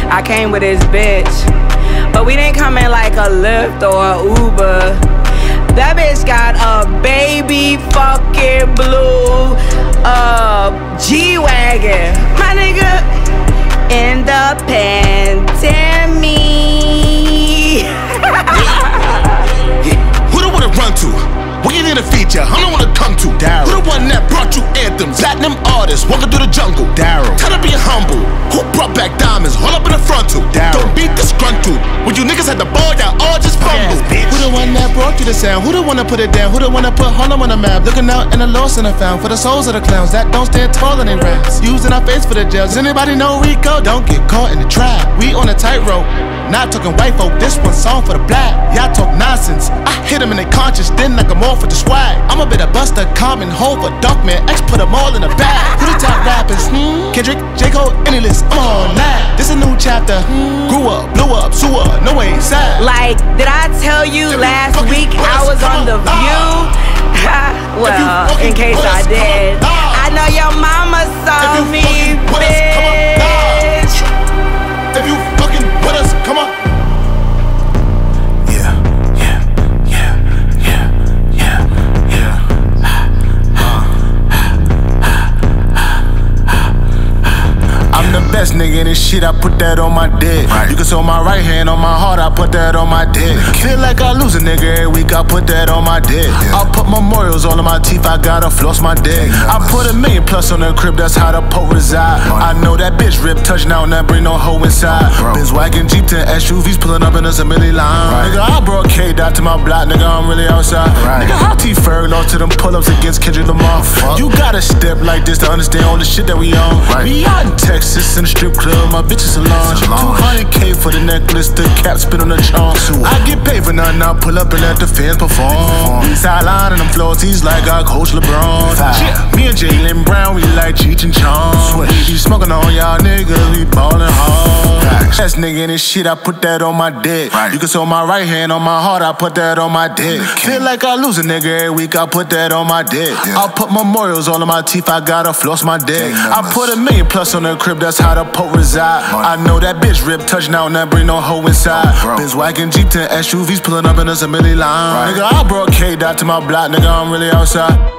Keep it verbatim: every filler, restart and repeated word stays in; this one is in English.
I came with his bitch, but we didn't come in like a Lyft or a Uber. That bitch got a baby fucking blue uh, G-Wagon. My nigga, in the pandemic. Who the one to run to? When you need a feature, I'm the one to come to. Daryl. Who the one that brought you anthems? Platinum artists walking through the jungle. Daryl. Tell her be humble. Who brought back diamonds? All up in the frontal. Daryl. Don't be disgruntled. When you niggas had the ball, y'all all just fumbled. Yes, who the one that brought you the sound? Who the one that put it down? Who the one that put Harlem on the map? Looking out in the lost and the found for the souls of the clowns that don't stand tall in their raps. Using our face for the jails. Does anybody know Rico? Don't get caught in the trap. We on a tightrope. Not talking white folk, this one song for the black. Y'all talk nonsense. I hit them in their conscience, then knock them off with the swag. I'm a bit of Buster, Common, Hov, a Darkman, X put them all in the bag. Who the top rappers? Hmm? Kendrick, J. Cole, any list, I'm on that. This a new chapter. Hmm? Grew up, blew up, sewer, no way sad. Like, did I tell you last week I was on The View? Well, in case I did. I know your mama saw me, bitch. If you fucking with us, come on. Yeah, yeah, yeah, yeah, yeah, yeah. I'm the best nigga in this shit, I put that on my dick. Right. You can sew my right hand on my heart, I put that on my dick. Feel like I lose a nigga every week, I put that on my dick. Yeah. I'll put memorials all of my teeth, I gotta floss my dick. I put a million plus on the crib, that's how the Pope reside. I know that bitch rip touchdown, that bring no hoe inside. Benz wagon, Jeep to S U Vs, pulling up in a Millie line. Right. Nigga, I brought K-Dot to my block, nigga, I'm really outside. Right. Nigga, how T-Ferg lost to them pull-ups against Kendrick Lamar. Fuck. You gotta step like this to understand all the shit that we on. Right. We out in Texas, in the strip club, my bitch is a launch. two hundred K for the necklace, the cap spin on the charm. I get paid for nothing, I pull up and let the fans perform. Sideline and them floors, he's like our coach LeBron. Yeah. Me and Jaylen Brown, we like Cheech and Chong. We be smoking on y'all niggas, we ballin' hard. Best nigga in this shit, I put that on my dick. Right. You can sew my right hand on my heart, I put that on my dick. Feel like I lose a nigga every week, I put that on my dick. Yeah. I'll put memorials all of my teeth, I gotta floss my dick. I put a million plus on the crib, that's how the Pope reside. Money. I know that bitch rip touchdown, that bring no hoe inside. Benz wagon, Jeep to S U Vs, pulling up in a Millie line. Right. Nigga, I brought K-Dot to my block, nigga, I'm really outside.